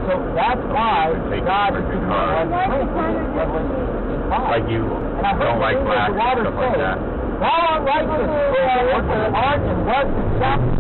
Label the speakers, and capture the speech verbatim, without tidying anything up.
Speaker 1: So that's why God is giving us
Speaker 2: Like you don't like black and stuff like that.
Speaker 1: Thou art righteous, O Lord, for art and was and shall